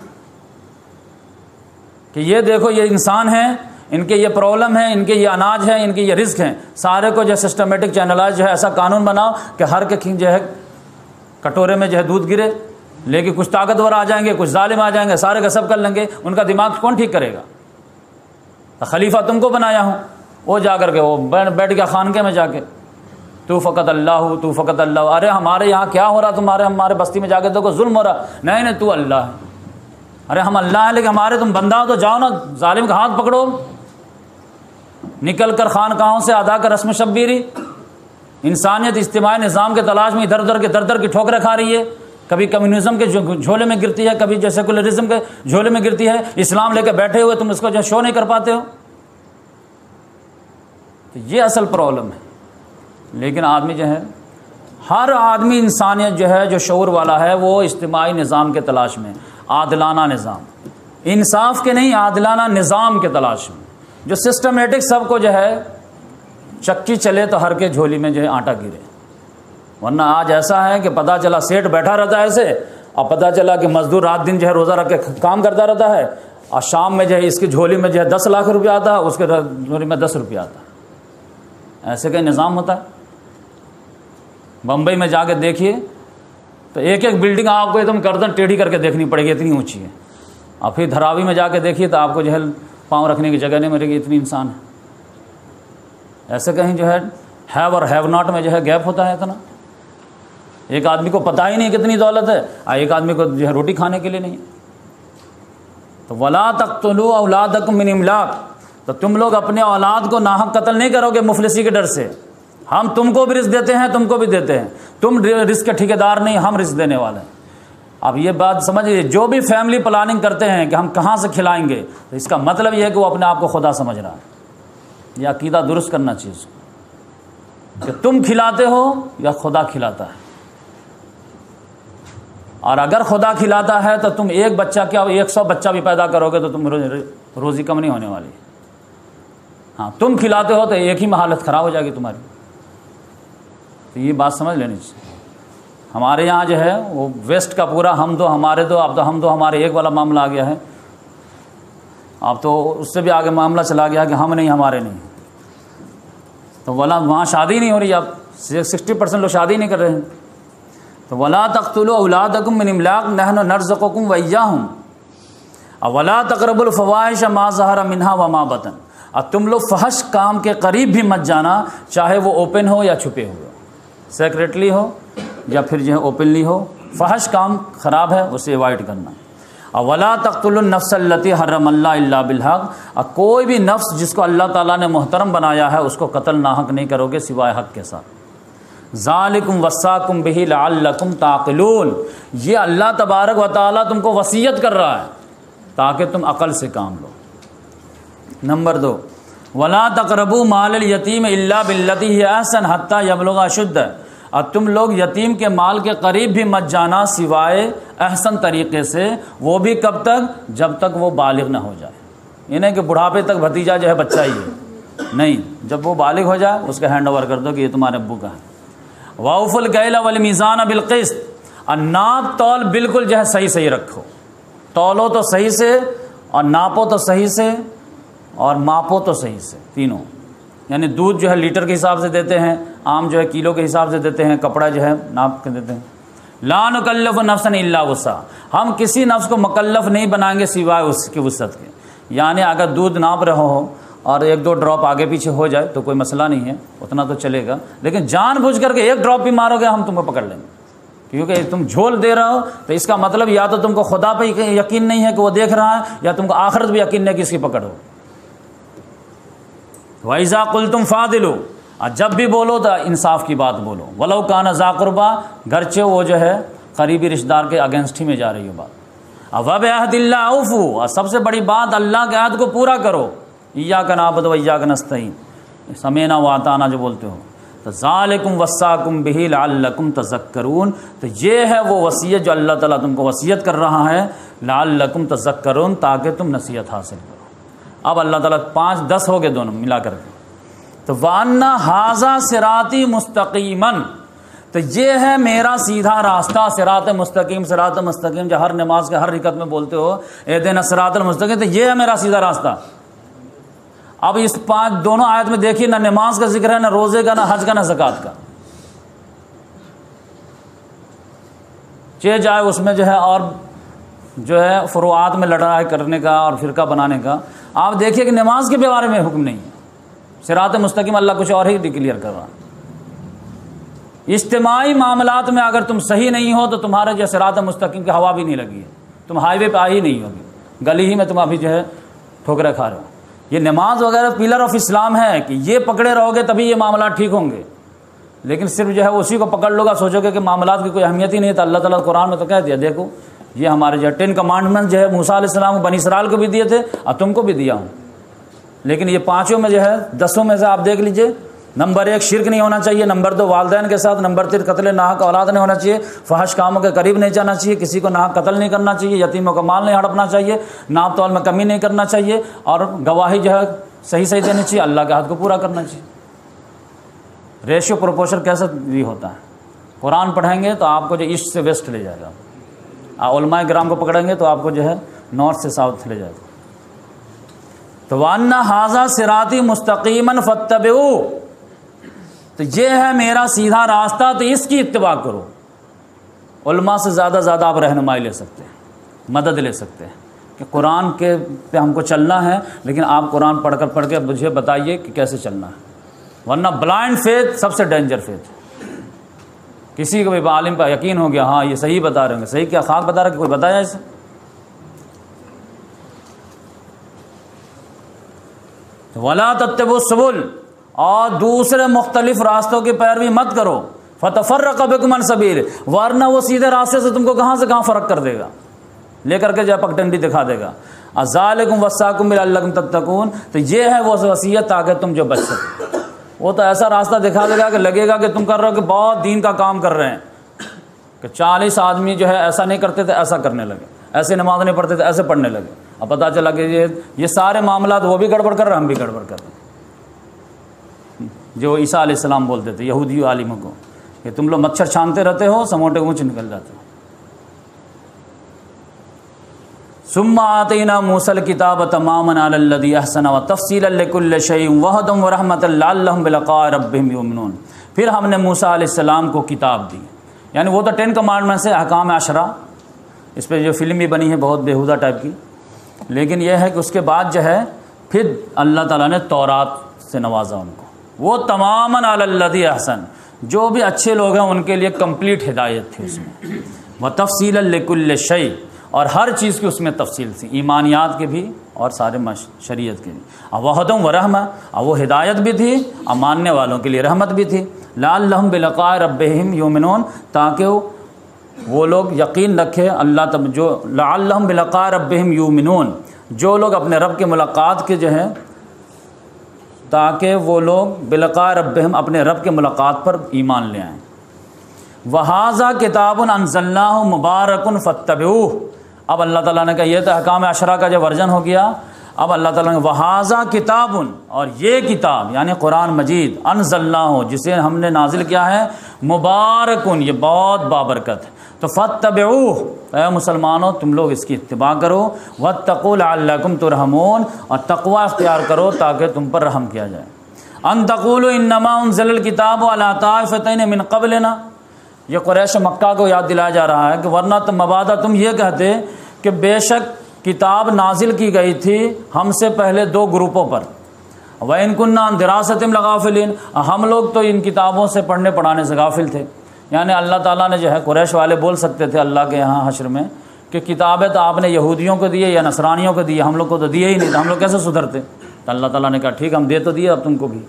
کہ یہ دیکھو یہ انسان ہیں، ان کے یہ پرابلم ہے، ان کے یہ اناج ہے، ان کے یہ رزق ہیں، سارے کو جو سسٹمیٹک چینلائز جو ہے ایسا قانون بناؤ کہ ہر کے جو ہے کٹورے میں جو ہے دودھ گرے، لیکن کچھ طاقتور آ جائیں گے، کچھ ظالم آ جائیں گے، سارے کا سب کر لیں گے، ان کا دماغ کون ٹھیک کرے گا؟ تو خلیفہ تم کو بنایا ہوں، وہ جا کر کے وہ بیٹھ گیا خانقے میں جا کے، تو فقط اللہ، تو فقط اللہ۔ ارے ہمارے یہاں کیا ہو رہا، ہمارے بستی میں جا کے دیکھو ظلم ہو رہا، نہیں تو اللہ ہے۔ ارے ہم اللہ ہیں لیکن ہمارے تم بندہ ہو تو جاؤ نا، ظالم کا ہاتھ پکڑو، نکل کر خانقاہوں سے ادا کر رسم شبیری۔ انسانیت اجتماعی نظام کے تلاش میں ادھر ادھر کے در کی ٹھوکریں کھا رہی ہے، کبھی کمیونزم کے جھولے میں گرتی ہے، کبھی جو سیکولرزم کے جھولے میں گرتی ہے، اسلام لے کے بیٹھے ہوئے تم اس کو جو شو نہیں کر پاتے ہو۔ تو یہ اصل پرابلم ہے۔ لیکن آدمی جو ہے، ہر آدمی انسانیت جو ہے جو شعور والا ہے وہ اجتماعی نظام کے تلاش میں، عادلانہ نظام، انصاف کے نہیں عادلانہ نظام کے تلاش میں، جو سسٹمیٹک سب کو جو ہے چکی چلے تو ہر کے جھولی میں جو ہے آٹا گرے۔ ورنہ آج ایسا ہے کہ پتہ چلا سیٹ بیٹھا رہتا ہے ایسے، اور پتہ چلا کہ مزدور رات دن جو ہے روزہ رکھ کے کام کرتا رہتا ہے، اور شام میں جو ہے اس کی جھولی میں جو ہے 10 لاکھ روپیہ آتا ہے، اس کے جھولی میں 10 روپیہ آتا ہے۔ ایسے کا نظام ہوتا ہے۔ بمبئی میں جا کے دیکھیے تو ایک بلڈنگ آپ کو ایک دم گردن ٹیڑھی کر کے دیکھنی پڑے گی، اتنی اونچی ہے۔ اور پھر دھراوی میں جا کے دیکھیے تو آپ کو جو ہے پاؤں رکھنے کی جگہ نہیں ملے گی، اتنی انسان ہے۔ ایسے کہیں جو ہے ہیو اور ہیو ناٹ میں جو ہے گیپ ہوتا ہے اتنا، ایک آدمی کو پتہ ہی نہیں کتنی دولت ہے، اور ایک آدمی کو جو ہے روٹی کھانے کے لیے نہیں۔ تو ولا تقتلوا اولادکم من املاق، تو تم لوگ اپنے اولاد کو ناحق قتل نہیں کرو گے مفلسی کے ڈر سے۔ ہم تم کو بھی رزق دیتے ہیں، تم کو بھی دیتے ہیں، تم رزق کے ٹھیکیدار نہیں، ہم رزق دینے والے ہیں۔ اب یہ بات سمجھیے، جو بھی فیملی پلاننگ کرتے ہیں کہ ہم کہاں سے کھلائیں گے، تو اس کا مطلب یہ ہے کہ وہ اپنے آپ کو خدا سمجھ رہا ہے۔ یہ عقیدہ درست کرنا چاہیے کہ تم کھلاتے ہو یا خدا کھلاتا ہے، اور اگر خدا کھلاتا ہے تو تم ایک بچہ کیا 100 بچہ بھی پیدا کرو گے تو تم روزی کم نہیں ہونے والی۔ ہاں تم کھلاتے ہو تو ایک ہی میں حالت خراب ہو جائے گی تمہاری۔ تو یہ بات سمجھ لینی چاہیے۔ ہمارے یہاں جو ہے وہ ویسٹ کا پورا ہم دو ہمارے دو، اب تو ہم دو ہمارے ایک والا معاملہ آ گیا ہے۔ اب تو اس سے بھی آگے معاملہ چلا گیا کہ ہم نہیں ہمارے نہیں، تو وہاں شادی نہیں ہو رہی، اب 60% لوگ شادی نہیں کر رہے ہیں۔ تو ولا تقتلوا اولادکم من املاق نحن نرزقکم وایاہم ولا تقربوا الفواحش ما ظہر منها وما بطن، اور تم لوگ فحش کام کے قریب بھی مت جانا، چاہے وہ اوپن ہو یا چھپے ہوئے، سیکریٹلی ہو یا پھر جو ہے اوپنلی ہو۔ فحش کام خراب ہے، اسے ایوائڈ کرنا۔ ولا تقتلوا النفس التي حرم اللہ الا بالحق، اور کوئی بھی نفس جس کو اللہ تعالیٰ نے محترم بنایا ہے اس کو قتل ناحق نہیں کرو گے سوائے حق کے ساتھ۔ ذالکم وصاکم بہ لعلکم تعقلون، یہ اللہ تبارک و تعالیٰ تم کو وصیت کر رہا ہے تاکہ تم عقل سے کام لو۔ نمبر 2، ولا تقربوا مال الیتیم الا باللتی ہی احسن حتی یبلغ اشدہ، اور تم لوگ یتیم کے مال کے قریب بھی مت جانا سوائے احسن طریقے سے، وہ بھی کب تک؟ جب تک وہ بالغ نہ ہو جائے. یہ نہیں کہ بڑھاپے تک بھتیجا جو ہے بچہ ہی ہے، نہیں، جب وہ بالغ ہو جائے اس کا ہینڈ اوور کر دو کہ یہ تمہارے ابو کا ہے. وَأَوْفُوا الْكَيْلَ وَالْمِيزَانَ بِالْقِسْطِ، اور ناپ تول بالکل جو ہے صحیح رکھو، تولو تو صحیح سے، اور ناپو تو صحیح سے، اور ماپو تو صحیح سے، تینوں. یعنی دودھ جو ہے لیٹر کے حساب سے دیتے ہیں، آم جو ہے کلو کے حساب سے دیتے ہیں، کپڑا جو ہے ناپ کے دیتے ہیں. لا نکلف نفسا الا وسعها، ہم کسی نفس کو مکلف نہیں بنائیں گے سوائے اس کی وسعت کے. یعنی اگر دودھ ناپ رہے ہو اور 1-2 ڈراپ آگے پیچھے ہو جائے تو کوئی مسئلہ نہیں ہے، اتنا تو چلے گا. لیکن جان بوجھ کر کے 1 ڈراپ بھی مارو گے ہم تم کو پکڑ لیں گے، کیونکہ تم جھول دے رہے ہو. تو اس کا مطلب یا تو تم کو خدا پہ یقین نہیں ہے کہ وہ دیکھ رہا ہے، یا تم کو آخرت بھی یقین نہیں کہ اس کی پکڑ ہو. وَإِذَا قُلْتُمْ فَاعْدِلُوا، اور جب بھی بولو تو انصاف کی بات بولو. وَلَوْ كَانَ ذَا قُرْبَىٰ، گرچہ وہ جو ہے قریبی رشتہ دار کے اگینسٹ ہی میں جا رہی ہو بات. وَبِعَهْدِ اللَّهِ أَوْفُوا، اور سب سے بڑی بات اللہ کے عہد کو پورا کرو. إِيَّاكَ نَعْبُدُ وَإِيَّاكَ نَسْتَعِينُ، سمعنا وَأَطَعْنَا جو بولتے ہو. تو ذَلِكُمْ وَصَّاكُمْ بِهِ لَعَلَّكُمْ تَذَكَّرُونَ، تو یہ ہے وہ وصیت جو اللہ تعالیٰ تم کو وصیت کر رہا ہے. لَعَلَّكُمْ تَذَكَّرُونَ، تاکہ تم نصیحت حاصل کرو. اب اللہ تعالیٰ 5-10 ہو گئے دونوں ملا کر کے. تو وَأَنَّ هَٰذَا صِرَاطِي مُسْتَقِيمًا، تو یہ ہے میرا سیدھا راستہ. صراط مستقیم، صراط مستقیم جو ہر نماز کے ہر رکعت میں بولتے ہو، اہدنا الصراط المستقیم، تو یہ ہے میرا سیدھا راستہ. اب اس 5 دونوں آیت میں دیکھیے، نہ نماز کا ذکر ہے، نہ روزے کا، نہ حج کا، نہ زکوٰۃ کا. جائے اس میں جو ہے اور جو ہے فروعات میں لڑائی کرنے کا اور فرقہ بنانے کا. آپ دیکھیے کہ نماز کے بارے میں حکم نہیں ہے. صراط مستقیم اللہ کچھ اور ہی ڈکلیئر کر رہا. اجتماعی معاملات میں اگر تم صحیح نہیں ہو تو تمہارے جو صراط مستقیم کی ہوا بھی نہیں لگی ہے، تم ہائی وے پہ آ ہی نہیں ہوگی، گلی ہی میں تم ابھی جو ہے ٹھوکرے کھا رہے ہو. یہ نماز وغیرہ پلر آف اسلام ہے کہ یہ پکڑے رہو گے تبھی یہ معاملات ٹھیک ہوں گے. لیکن صرف جو ہے اسی کو پکڑ لو گا، سوچو گے کہ معاملات کی کوئی اہمیت ہی نہیں ہے. تو اللہ تعالیٰ قرآن میں تو کہہ دیا، دیکھو یہ ہمارے جو 10 کمانڈمنٹ جو ہے موسیٰ علیہ السلام کو بنی اسرائیل کو بھی دیے تھے اور تم کو بھی دیا ہوں. لیکن یہ 5 میں جو ہے 10 میں سے آپ دیکھ لیجئے. نمبر 1 شرک نہیں ہونا چاہیے، نمبر 2 والدین کے ساتھ، نمبر 3 قتل ناحق اولاد نہیں ہونا چاہیے، فحش کاموں کے قریب نہیں جانا چاہیے، کسی کو ناحق قتل نہیں کرنا چاہیے، یتیموں کا مال نہیں ہڑپنا چاہیے، ناپ تول میں کمی نہیں کرنا چاہیے، اور گواہی جو ہے صحیح دینی چاہیے، اللہ کے حد کو پورا کرنا چاہیے. ریشیو پروپورشن کیسے بھی ہوتا ہے. قرآن پڑھیں گے تو آپ کو جو ایسٹ سے ویسٹ لے جائے گا، علماء کرام کو پکڑیں گے تو آپ کو جو ہے نارتھ سے ساؤتھ لے جائے گا. تو وَأَنَّ هَٰذَا صِرَاطِي مُسْتَقِيمًا فَاتَّبِعُوهُ، تو یہ ہے میرا سیدھا راستہ، تو اس کی اتباع کرو. علماء سے زیادہ آپ رہنمائی لے سکتے ہیں، مدد لے سکتے ہیں کہ قرآن کے پہ ہم کو چلنا ہے، لیکن آپ قرآن پڑھ کے مجھے بتائیے کہ کیسے چلنا ہے. ورنہ بلائنڈ فیتھ سب سے ڈینجر فیتھ. کسی کو بھی عالم پہ یقین ہو گیا ہاں یہ صحیح بتا رہے ہیں، صحیح کیا خاک بتا رہا کہ کوئی بتایا اسے. وَلَا تَتَّبِعُوا السُّبُلَ، اور دوسرے مختلف راستوں کی پیروی مت کرو. فَتَفَرَّقَ بِكُمْ عَنْ سَبِيلِهِ، ورنہ وہ سیدھے راستے سے تم کو کہاں سے کہاں فرق کر دے گا، لے کر کے جو پگڈنڈی دکھا دے گا. ذَلِكُمْ وَصَّاكُمْ بِهِ لَعَلَّكُمْ تَتَّقُونَ، تو یہ ہے وہ وصیت تاکہ تم جو بچ سکو. وہ تو ایسا راستہ دکھا دے گا کہ لگے گا کہ تم کر رہے ہو کہ بہت دین کا کام کر رہے ہیں، کہ 40 آدمی جو ہے ایسا نہیں کرتے تھے ایسا کرنے لگے، ایسے نماز نہیں پڑھتے تھے ایسے پڑھنے لگے. اب پتہ چلا کہ یہ سارے معاملات وہ بھی گڑبڑ کر رہے ہیں، ہم بھی گڑبڑ کر رہے ہیں. جو عیسیٰ علیہ السلام بولتے تھے یہودی عالموں کو کہ تم لوگ مچھر چھانتے رہتے ہو، سموٹے اونچ نکل جاتے ہو. ثم آتینا موسیٰ الکتاب تماما علی الذی احسن وتفصیلا لکل شیء وہدی ورحمۃ لعلہم بلقاء ربہم یؤمنون. پھر ہم نے موسیٰ علیہ السلام کو کتاب دی، یعنی وہ تو 10 کمانڈمنٹ سے احکام عشرہ، اس پہ جو فلم بھی بنی ہے بہت بیہودہ ٹائپ کی. لیکن یہ ہے کہ اس کے بعد جو ہے پھر اللہ تعالیٰ نے تورات سے نوازا ان کو. وہ تماما علی الذی احسن، جو بھی اچھے لوگ ہیں ان کے لیے کمپلیٹ ہدایت تھی اس میں. وتفصیلا لکل شیء، اور ہر چیز کی اس میں تفصیل تھی، ایمانیات کے بھی اور سارے شریعت کے بھی. وہدی ورحمہ، اور وہ ہدایت بھی تھی اور ماننے والوں کے لیے رحمت بھی تھی. لعلہم بلقاء ربہم یؤمنون، تاکہ وہ لوگ یقین رکھے اللہ تب جو لعلہم بلقاء ربہم یؤمنون، جو لوگ اپنے رب کے ملاقات کے جو ہے، تاکہ وہ لوگ بلقاء ربہم اپنے رب کے ملاقات پر ایمان لے آئیں. وہذا کتاب انزلناہ مبارک فاتبعوہ. اب اللہ تعالیٰ نے کہا یہ تو احکام عشرہ کا جو ورژن ہو گیا. اب اللہ تعالیٰ نے وہذا کتاب، اور یہ کتاب یعنی قرآن مجید، انزلناہ جسے ہم نے نازل کیا ہے، مبارکن یہ بہت بابرکت ہے، تو فاتبعوہ اے مسلمانوں تم لوگ اس کی اتباع کرو، واتقوا لعلکم ترحمون اور تقوی اختیار کرو تاکہ تم پر رحم کیا جائے. ان تقولوا انما انزل الکتاب علی طائفتین من قبلنا، یہ قریش مکہ کو یاد دلایا جا رہا ہے کہ ورنہ تم مبادہ تم یہ کہتے کہ بے شک کتاب نازل کی گئی تھی ہم سے پہلے دو گروپوں پر، وَإِن كُنَّا عَن دِرَاسَتِهِمْ لَغَافِلِينَ، ہم لوگ تو ان کتابوں سے پڑھنے پڑھانے سے غافل تھے. یعنی اللہ تعالیٰ نے جو ہے قریش والے بول سکتے تھے اللہ کے یہاں حشر میں کہ کتابیں تو آپ نے یہودیوں کو دیے یا نصرانیوں کو دیے، ہم لوگ کو تو دیے ہی نہیں، تو ہم لوگ کیسے سدھرتے؟ تو اللہ تعالیٰ نے کہا ٹھیک ہم دے تو دیے اب تم کو بھی.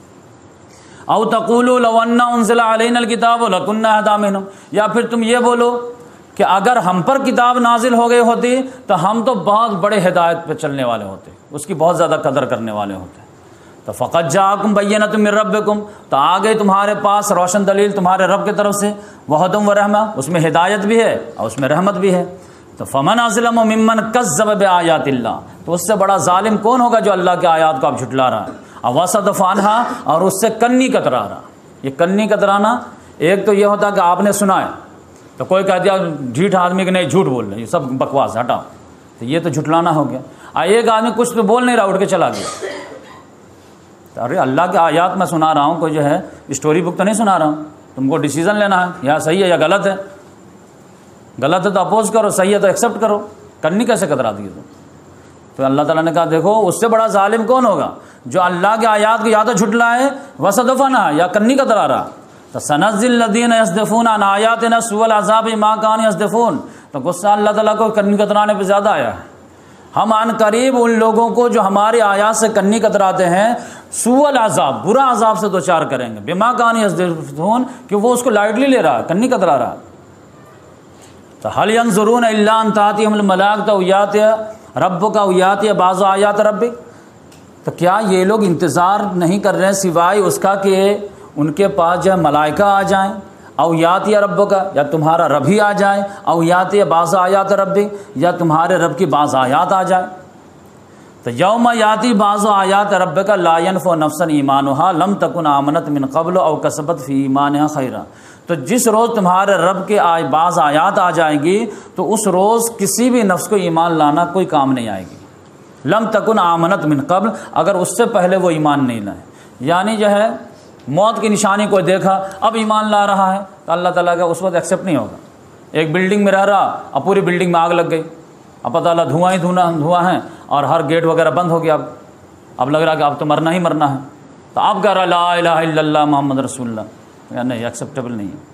او تقولوا لو ان انزل علینا الکتاب لکنا اہدی منہم، یا پھر تم یہ بولو کہ اگر ہم پر کتاب نازل ہو گئی ہوتی تو ہم تو بہت بڑے ہدایت پہ چلنے والے ہوتے، اس کی بہت زیادہ قدر کرنے والے ہوتے. تو فقط جاءکم بینۃ من ربکم، تو آ گئی تمہارے پاس روشن دلیل تمہارے رب کی طرف سے، وہدی و رحمہ، اس میں ہدایت بھی ہے اور اس میں رحمت بھی ہے. تو فمن اظلم ممن کذب بآیات اللہ، تو اس سے بڑا ظالم کون ہوگا جو اللہ کے آیات کو اب جھٹلا رہا ہے، وصدف عنہا، اور اس سے کنی کترا رہا. یہ کنی کترانا ایک تو یہ ہوتا کہ آپ نے سنا ہے تو کوئی کہہ دیا جھیٹ آدمی کہ نہیں جھوٹ بول رہے، یہ سب بکواس ہٹاؤ، تو یہ تو جھٹلانا ہو گیا. ایک آدمی کچھ تو بول نہیں رہا، اٹھ کے چلا گیا. ارے اللہ کے آیات میں سنا رہا ہوں، کوئی جو ہے اسٹوری بک تو نہیں سنا رہا ہوں، تم کو ڈیسیزن لینا ہے یا صحیح ہے یا غلط ہے. غلط ہے تو اپوز کرو، صحیح ہے تو ایکسیپٹ کرو. کنی کیسے کترا دی تم؟ تو اللہ تعالیٰ نے کہا دیکھو اس سے بڑا ظالم کون ہوگا جو اللہ کے آیات کو یا تو جھٹلائے وصدف عنہا یا کنی کترا رہا. تو سنزل الذین یصدفون عن آیاتنا سوء العذاب بما کانوا یصدفون، تو غصہ اللہ تعالیٰ کو کنی کترانے پہ زیادہ آیا ہے. ہم عن قریب ان لوگوں کو جو ہماری آیات سے کنی کتراتے ہیں سوء العذاب برا عذاب سے دوچار کریں گے، بما کانوا یصدفون کہ وہ اس کو لائٹلی لے رہا، کنی کترا رہا. تو هل ينظرون الا ان تاتيهم الملائکۃ او یاتی ربک او یاتی بعض آیات ربک، تو کیا یہ لوگ انتظار نہیں کر رہے ہیں سوائے اس کا کہ ان کے پاس جو ملائکہ آ جائیں، او یاتی ربک یا تمہارا رب ہی آ جائے، او یاتی بعض آیات ربک یا تمہارے رب کی بعض آیات آ جائے. تو یوم یاتی بعض آیات ربک لا ینفع نفسا ایمانها لم تکن آمنت من قبل او کسبت فی ایمانها خیرا، تو جس روز تمہارے رب کے بعض آیات آ جائیں گی تو اس روز کسی بھی نفس کو ایمان لانا کوئی کام نہیں آئے گی. لم تکن آمنت من قبل، اگر اس سے پہلے وہ ایمان نہیں لائے. یعنی جو ہے موت کی نشانی کوئی دیکھا اب ایمان لا رہا ہے تو اللہ تعالیٰ کا اس وقت ایکسیپٹ نہیں ہوگا. ایک بلڈنگ میں رہ رہا، اب پوری بلڈنگ میں آگ لگ گئی، اب پتہ اللہ دھواں ہی دھواں ہے اور ہر گیٹ وغیرہ بند ہو گیا. اب لگ رہا کہ اب تو مرنا ہی مرنا ہے، تو اب کہہ رہا لا الہ الا اللہ محمد رسول اللہ، یا نہیں ایکسیپٹیبل نہیں ہے.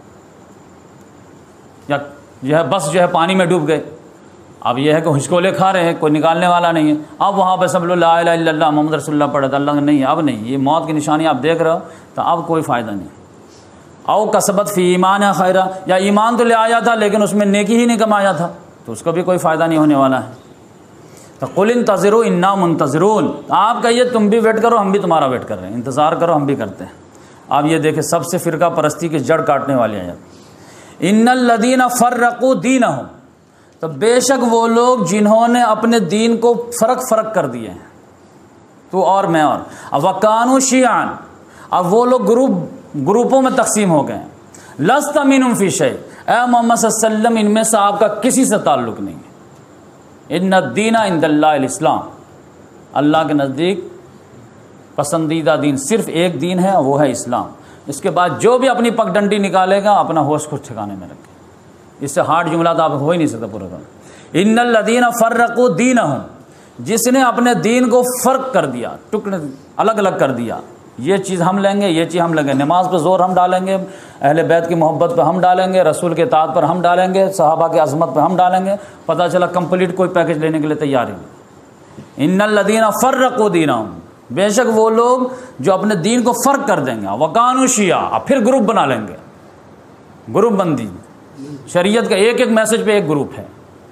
یا جو ہے بس جو ہے پانی میں ڈوب گئے، اب یہ ہے کہ ہچکولے کھا رہے ہیں، کوئی نکالنے والا نہیں ہے. اب وہاں پہ سب لوگ لا الہ الا اللہ محمد رسول اللہ پڑھے، تو اللہ نہیں اب نہیں، یہ موت کی نشانی آپ دیکھ رہے ہو تو اب کوئی فائدہ نہیں. او کسبت فی ایمان خیرا، یا ایمان تو لے آیا تھا لیکن اس میں نیکی ہی نہیں کمایا تھا تو اس کو بھی کوئی فائدہ نہیں ہونے والا ہے. تو قل انتظروا انا منتظرون، آپ کہیے تم بھی ویٹ کرو ہم بھی تمہارا ویٹ کر رہے ہیں، انتظار کرو ہم بھی کرتے ہیں. آپ یہ دیکھیں سب سے فرقہ پرستی کی جڑ کاٹنے والی آیت، ان الذین فرقوا دینہم، تو بے شک وہ لوگ جنہوں نے اپنے دین کو فرق کر دیے ہیں، تو اور میں اور. وکانوا شیعا، اب وہ لوگ گروپوں میں تقسیم ہو گئے ہیں. لست منہم فی شیء، اے محمد صلی اللہ علیہ وسلم ان میں سے آپ کا کسی سے تعلق نہیں ہے. ان الدین عند اللہ الاسلام، اللہ کے نزدیک پسندیدہ دین صرف ایک دین ہے، وہ ہے اسلام. اس کے بعد جو بھی اپنی پگڈنڈی نکالے گا اپنا ہوش خود ٹھکانے میں رکھے. اس سے ہارڈ جملہ تو آپ ہو ہی نہیں سکتا پورا کام. ان الذین فرقوا دینہم، جس نے اپنے دین کو فرق کر دیا، ٹکڑے الگ الگ کر دیا، یہ چیز ہم لیں گے، یہ چیز ہم لیں گے، نماز پہ زور ہم ڈالیں گے، اہل بیت کی محبت پہ ہم ڈالیں گے، رسول کے اطاعت پر ہم ڈالیں گے، صحابہ کی عظمت پہ ہم ڈالیں گے. پتہ چلا کمپلیٹ کوئی پیکج لینے کے لیے تیار ہی نہیں. ان الذین فرقوا دینہم، بے شک وہ لوگ جو اپنے دین کو فرق کر دیں گے. وکانوا شیعا، پھر گروپ بنا لیں گے، گروپ بندی. شریعت کا ایک ایک میسج پہ ایک گروپ ہے.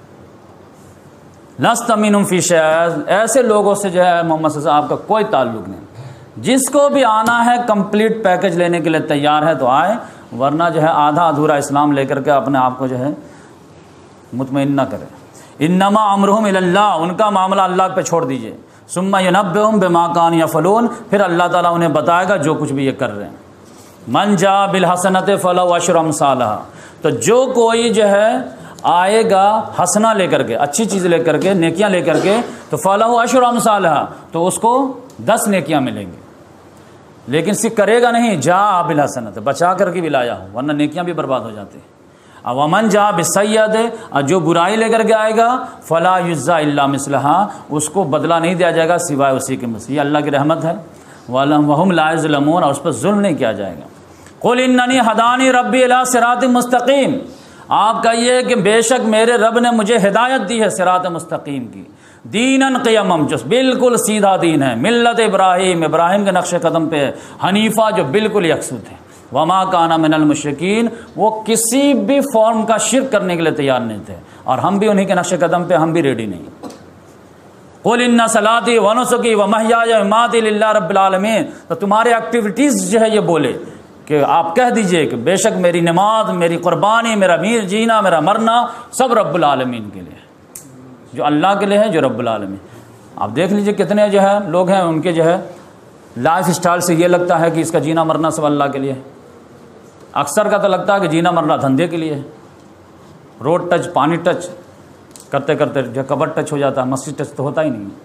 لست منہم فی شیء، ایسے لوگوں سے جو ہے محمد صلی اللہ علیہ وسلم آپ کا کوئی تعلق نہیں. جس کو بھی آنا ہے کمپلیٹ پیکج لینے کے لیے تیار ہے تو آئے، ورنہ جو ہے آدھا ادھورا اسلام لے کر کے اپنے آپ کو جو ہے مطمئن نہ کرے۔ انما امرہم الی اللہ، ان کا معاملہ اللہ پہ چھوڑ دیجئے۔ ثم ینبئہم بما کانوا یفعلون، پھر اللہ تعالیٰ انہیں بتائے گا جو کچھ بھی یہ کر رہے ہیں۔ من جاء بالحسنۃ فلہ عشر امثالھا، تو جو کوئی جو ہے آئے گا حسنہ لے کر کے، اچھی چیز لے کر کے، نیکیاں لے کر کے، تو فلہ عشر امثالھا، تو اس کو 10 نیکیاں ملیں گی۔ لیکن صرف کرے گا نہیں، جاء بالحسنۃ، بچا کر کے بھی لایا ہو، ورنہ نیکیاں بھی برباد ہو جاتی ہیں۔ ومن جاء بالسیئۃ، اور جو برائی لے کر کے آئے گا، فلا یجزی الا مثلھا، اس کو بدلہ نہیں دیا جائے گا سوائے اسی کے مثل۔ یہ اللہ کی رحمت ہے۔ وہم لا یظلمون، اور اس پر ظلم نہیں کیا جائے گا۔ قل اننی ہدانی ربی الی صراط مستقیم، آپ کہیے کہ بے شک میرے رب نے مجھے ہدایت دی ہے صراط مستقیم کی، دیناً قیمم، جو بالکل سیدھا دین ہے، ملت ابراہیم، ابراہیم کے نقش قدم پہ، حنیفہ جو بالکل یکسو تھے، وما کان من المشرکین، وہ کسی بھی فارم کا شرک کرنے کے لیے تیار نہیں تھے، اور ہم بھی انہی کے نقش قدم پہ ہم بھی ریڈی نہیں۔ قل ان صلاتی ونسکی ومحیای ومماتی للہ رب العالمین، تو تمہارے ایکٹیویٹیز جو ہے یہ بولے کہ آپ کہہ دیجئے کہ بے شک میری نماز، میری قربانی، میرا جینا، میرا مرنا سب رب العالمین کے لیے ہے، جو اللہ کے لیے ہے، جو رب العالمین۔ آپ دیکھ لیجئے کتنے جو ہے لوگ ہیں، ان کے جو ہے لائف اسٹائل سے یہ لگتا ہے کہ اس کا جینا مرنا سب اللہ کے لیے ہے۔ اکثر کا تو لگتا ہے کہ جینا مرنا دھندے کے لیے ہے، روڈ ٹچ، پانی ٹچ کرتے کرتے جو قبر ٹچ ہو جاتا ہے، مسجد ٹچ تو ہوتا ہی نہیں۔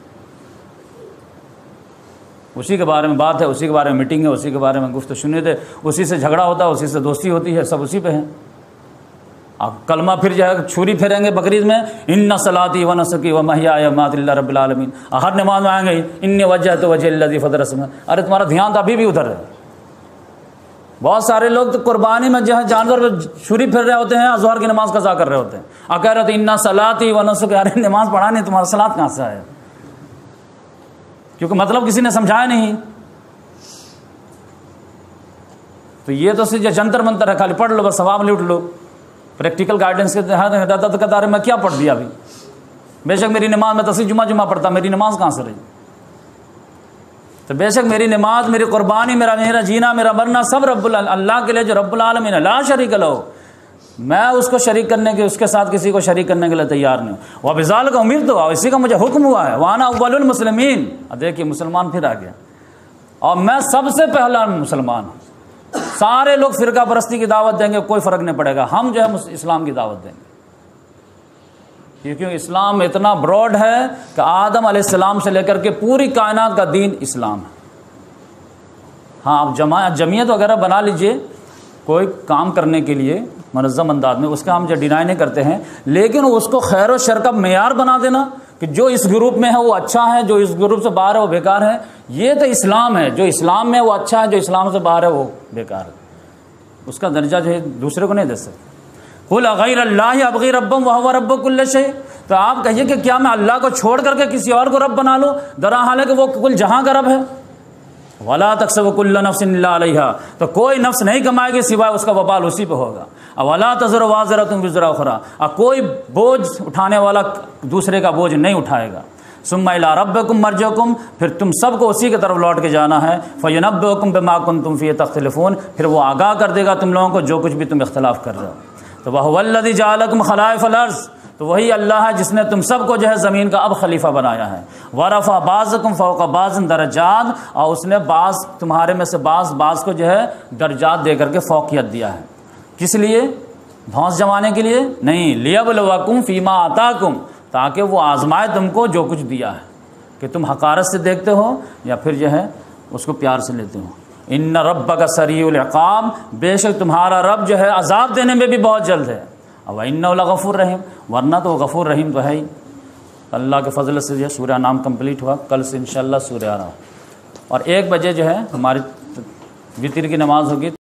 اسی کے بارے میں بات ہے، اسی کے بارے میں میٹنگ ہے، اسی کے بارے میں گفتگو سنت ہے، اسی سے جھگڑا ہوتا ہے، اسی سے دوستی ہوتی ہے، سب اسی پہ ہیں۔ آپ کلمہ پھر جو ہے چھری پھیریں گے بقرعید میں، ان صلاتی ونسکی ومحیای ومماتی للہ رب العالمین، ہر نماز میں آئیں گے انی وجہت وجہ الذی فطر السماوات، ارے تمہارا دھیان تو ابھی بھی ادھر ہے۔ بہت سارے لوگ تو قربانی میں جو ہے جانور پہ چھری پھیر رہے ہوتے ہیں، ظہر کی نماز قضا کر رہے ہوتے ہیں، اور کہہ رہے تھے ان صلاتی ونسکی، ارے نماز پڑھا نہیں، تمہارا صلاۃ کہاں سے ہے؟ کیونکہ مطلب کسی نے سمجھایا نہیں۔ تو یہ تو صرف جنتر منتر ہے، خالی پڑھ لو بس ثواب لوٹ لو، پریکٹیکل گائیڈنس کے تحت قطار میں کیا پڑھ دیا ابھی؟ بے شک میری نماز میں تصویر جمعہ پڑھتا، میری نماز کہاں سے رہی؟ تو بے شک میری نماز، میری قربانی، میرا جینا، میرا مرنا سب اللہ کے لیے، جو رب العالمین ہے، لا شریک لہ، میں اس کو شریک کرنے کے، اس کے ساتھ کسی کو شریک کرنے کے لیے تیار نہیں ہوں۔ وبذالک امرت، اسی کا مجھے حکم ہوا ہے، وانا اول المسلمین، دیکھیے مسلمان پھر آ گیا، اور میں سب سے پہلا مسلمان ہوں۔ سارے لوگ فرقہ پرستی کی دعوت دیں گے، کوئی فرق نہیں پڑے گا، ہم جو ہے اسلام کی دعوت دیں گے، کیونکہ اسلام اتنا براڈ ہے کہ آدم علیہ السلام سے لے کر کے پوری کائنات کا دین اسلام ہے۔ ہاں آپ جمعیت وغیرہ بنا لیجئے کوئی کام کرنے کے لیے منظم انداز میں، اس کا ہم جو ڈینائی نہیں کرتے ہیں، لیکن اس کو خیر و شر کا معیار بنا دینا کہ جو اس گروپ میں ہے وہ اچھا ہے، جو اس گروپ سے باہر ہے وہ بیکار ہے، یہ تو اسلام ہے، جو اسلام میں ہے وہ اچھا ہے، جو اسلام سے باہر ہے وہ بیکار ہے، اس کا درجہ جو ہے دوسرے کو نہیں دے سکتے۔ قل غیر اللہ ابغی ربا وہو رب کل شیء، تو آپ کہیے کہ کیا میں اللہ کو چھوڑ کر کے کسی اور کو رب بنا لوں، درحال ہے کہ وہ کل جہاں کا رب ہے۔ ولا تکسب کل نفس الا علیہا، تو کوئی نفس نہیں کمائے گی سوائے اس کا وبال اسی پہ ہوگا۔ ولا تزر وازرۃ وزر اخری، اور کوئی بوجھ اٹھانے والا دوسرے کا بوجھ نہیں اٹھائے گا۔ ثم الی ربکم مرجعکم، پھر تم سب کو اسی کی طرف لوٹ کے جانا ہے۔ فینبئکم بما کنتم فیہ تختلفون، پھر وہ آگاہ کر دے گا تم لوگوں کو جو کچھ بھی تم اختلاف کر رہے ہو۔ تو وہو الذی جعلکم خلائف الارض، تو وہی اللہ ہے جس نے تم سب کو جو ہے زمین کا اب خلیفہ بنایا ہے۔ ورفع بعضکم فوق بعض درجات، اور اس نے بعض تمہارے میں سے بعض کو جو ہے درجات دے کر کے فوقیت دیا ہے۔ کس لیے؟ بھونس جمانے کے لیے نہیں، لیبلوکم فیما آتاکم، تاکہ وہ آزمائے تم کو جو کچھ دیا ہے، کہ تم حقارت سے دیکھتے ہو یا پھر جو ہے اس کو پیار سے لیتے ہو۔ ان ربک سریع العقاب، بے شک تمہارا رب جو ہے عذاب دینے میں بھی بہت جلد ہے۔ وَإِنَّهُ لَغَفُورٌ رحیم، ورنہ تو وہ غفور رحیم تو ہے ہی۔ اللہ کے فضل سے جو ہے سورہ انعام کمپلیٹ ہوا، کل سے انشاءاللہ سورہ آ رہا، اور 1 بجے جو ہے ہماری وتر کی نماز ہوگی۔